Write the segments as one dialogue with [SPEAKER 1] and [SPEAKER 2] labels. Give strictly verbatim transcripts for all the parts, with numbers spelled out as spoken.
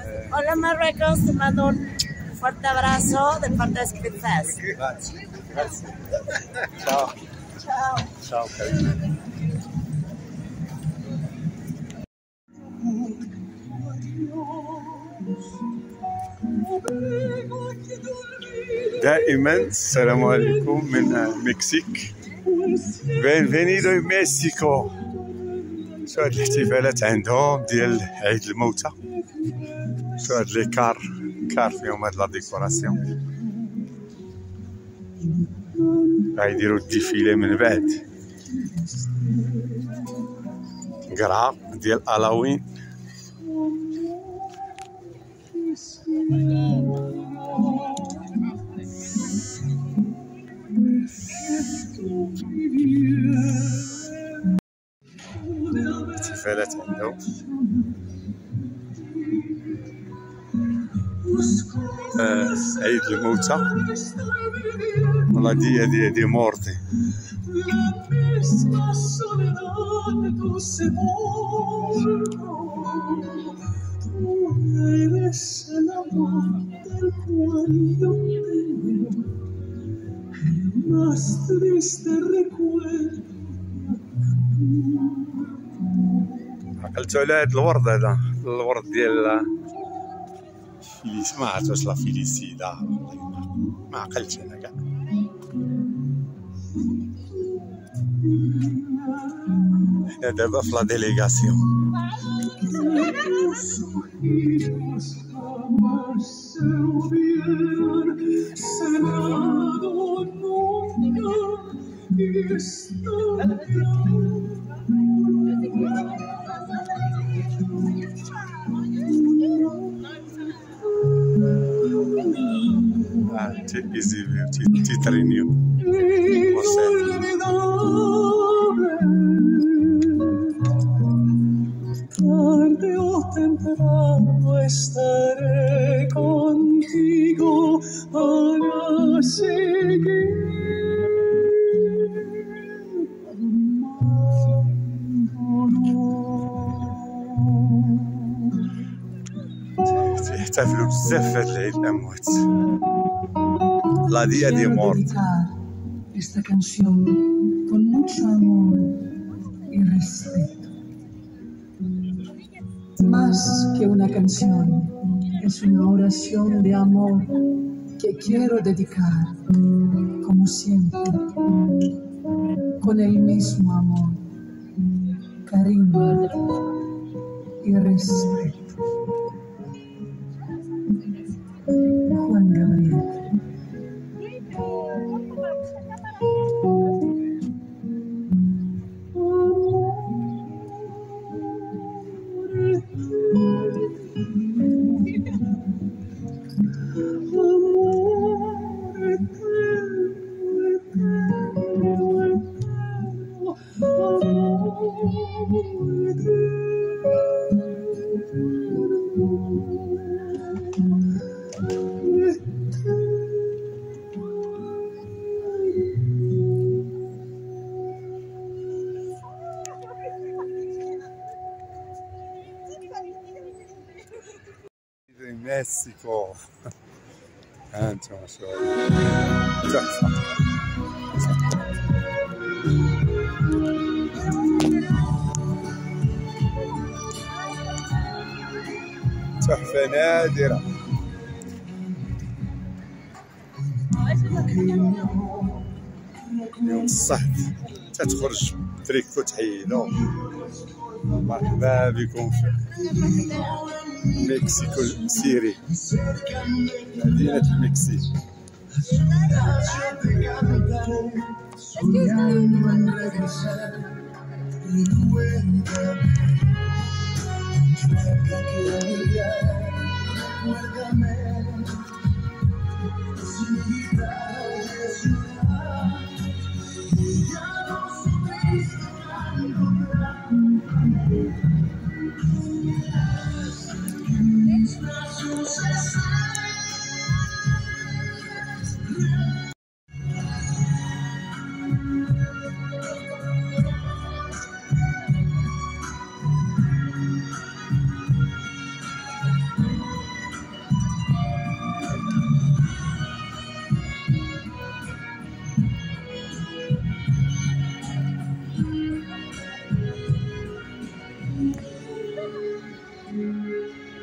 [SPEAKER 1] Hola Marruecos, te mando un fuerte abrazo de parte de Spinfest.
[SPEAKER 2] Grazie. Grazie. Ciao.
[SPEAKER 1] Ciao.
[SPEAKER 2] Ciao, carina. دائما السلام عليكم من المكسيك. Bienvenido en México. شو هاد الاحتفالات عندهم ديال عيد الموتى، شو هاد لي كار كار فيهم هاد لا ديكوراسيون. غايديرو الديفيلي من بعد قرعة ديال هالوين. احتفالات عندهم آه عيد الموتى ولا دي دي دي مورتي. عقلتو على هاد الورد، هذا الورد ديال فيليس، ما عرفت واش لا فيليسيدا، ما عقلتش انا كاع. حنا دابا في لا ديليغاسيون. Ah, ti esibio, ti, ti trinio.
[SPEAKER 3] Tarde o temprano estaré contigo para seguir
[SPEAKER 2] تحتفلوا بزاف في هاد العيد الأموات. La Día de Muerte.
[SPEAKER 3] Esta canción con mucho amor y respeto. Más que una canción, es una oración de amor que quiero dedicar, como siempre, con el mismo amor, cariño y respeto. Juan Gabriel.
[SPEAKER 2] مكسيكو انتم شوي تحفة. تحفة نادرة. اليوم الصحت تتخرج تريكو تحيدو. مرحبا بكم في مكسيكو سيري، مدينة المكسيك.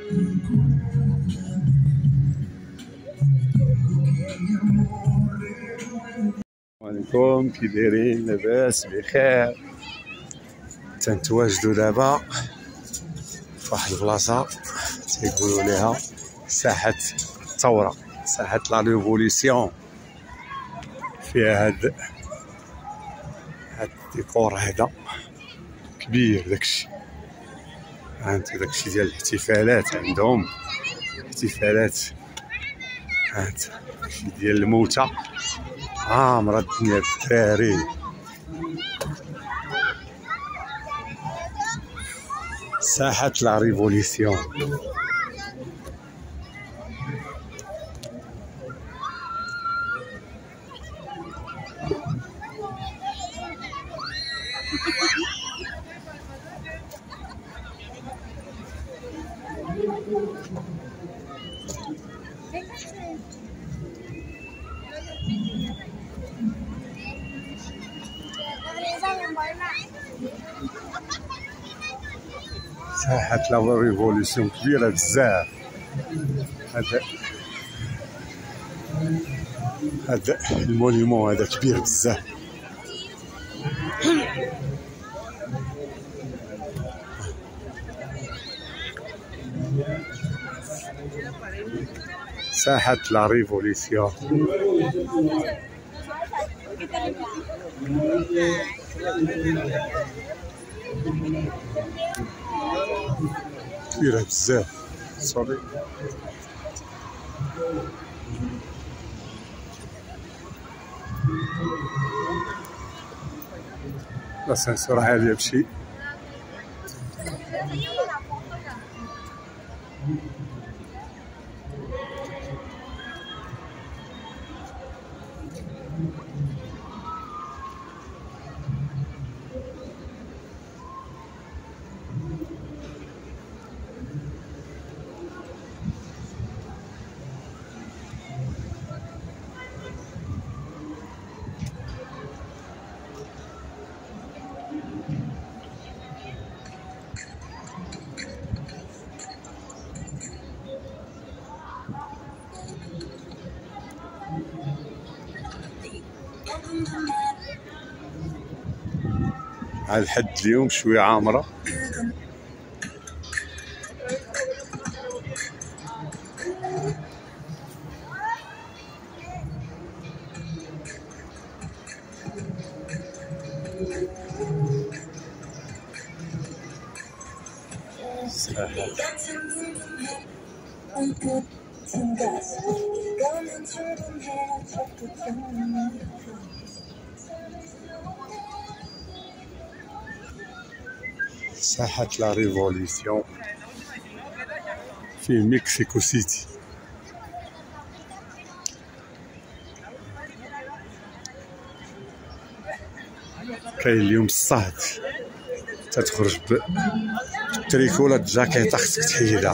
[SPEAKER 2] عليكم، كي دايرين؟ لاباس بخير. تنتواجدوا دابا فواحد البلاصه تيقولوا ليها ساحه الثوره، ساحه لا ريفوليسيون. فيها هاد هاد الديكور هذا كبير، داكشي هانت داكشي ديال الاحتفالات عندهم، احتفالات هانت داكشي ديال الموتى. عامرة الدنيا بالدراري. ساحة لا ريفوليسيون. ساحة لا ريفوليسيون كبيرة بزاف. هذا هذا المونيمون هذا كبير بزاف. ساحة لا ريفوليسيون. كبيرة بزاف. سوري. الاسانسور عالية بشي. على الحد اليوم شوية عامرة. ساحة لا ريفوليسيون في مكسيكو سيتي. كاين اليوم الصهد، تتخرج بالتريكو ولا الجاكيطه خصك تحيدها.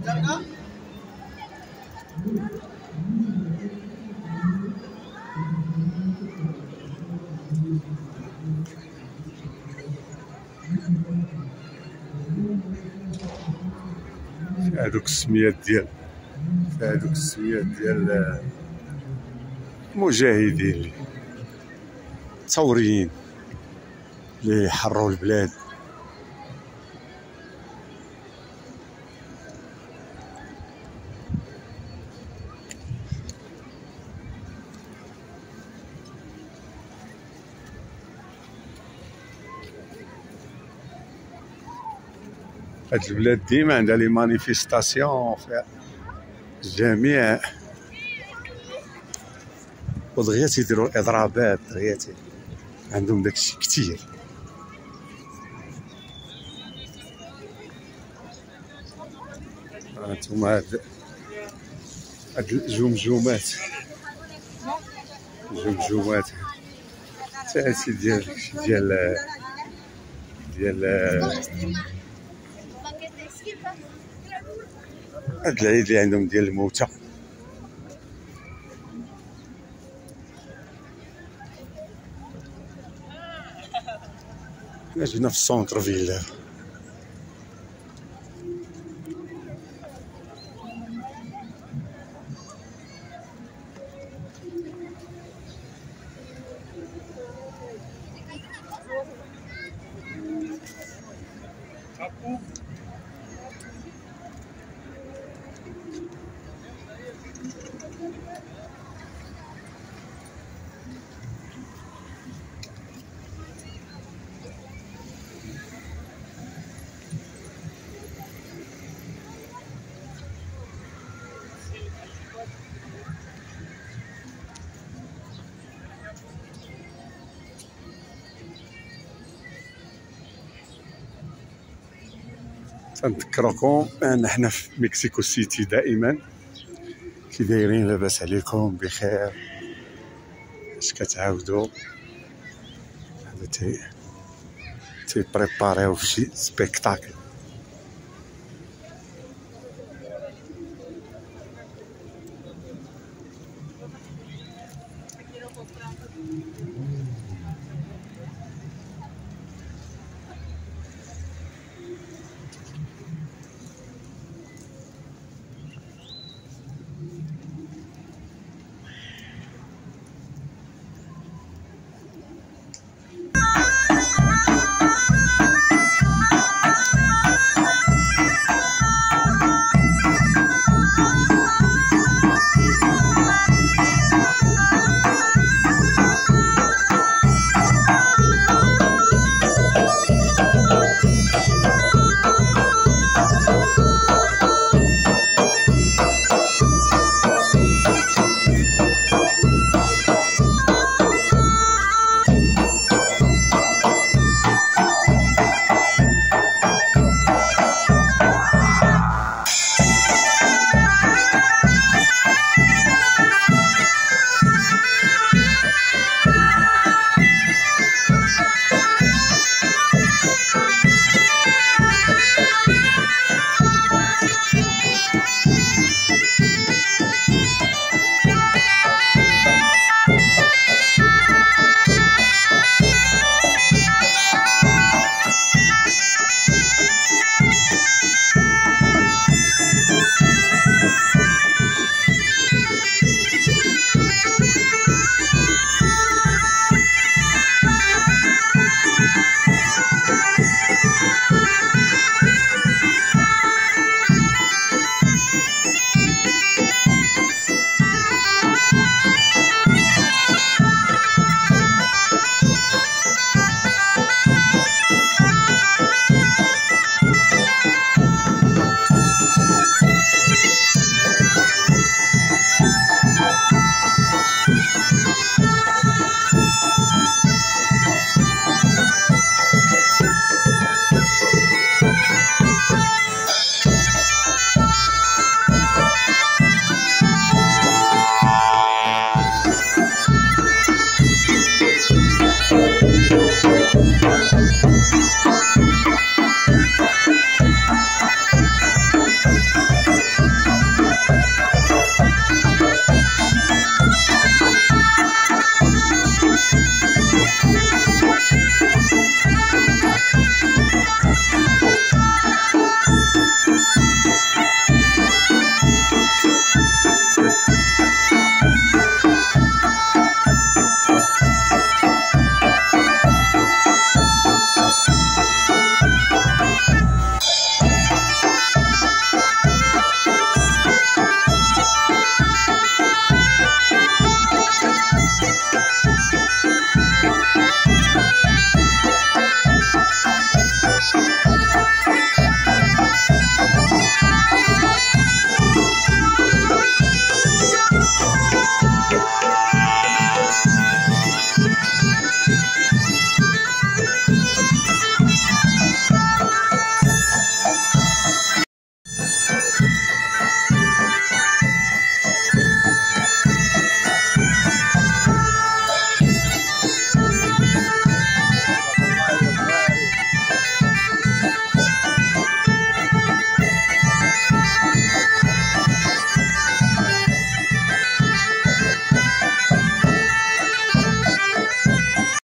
[SPEAKER 2] في هادوك السميات ديال في هادوك السميات ديال المجاهدين الثوريين اللي حرروا البلاد. هاد البلاد ديما عندها لي مانيفيستاسيون في الجميع، ودغيا تيديروا الاضرابات، دغيا عندهم داكشي كتير. هانتوما هاد هاد الجمجمات الجمجمات تاعتي ديال ديال ديال هاد العيد اللي عندهم ديال الموتى. حنا جينا في السونتر فيلا. تنذكركم ان حنا في مكسيكو سيتي دائما. كي دايرين؟ لاباس عليكم؟ بخير؟ اش كتعاودوا؟ هذا تي تي بريباريو فشي سبيكتاكل.